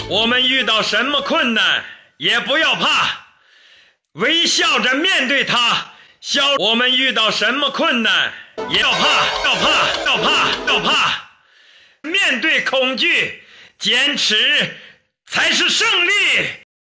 我们遇到什么困难也不要怕，微笑着面对它。我们遇到什么困难也要怕，面对恐惧，坚持才是胜利。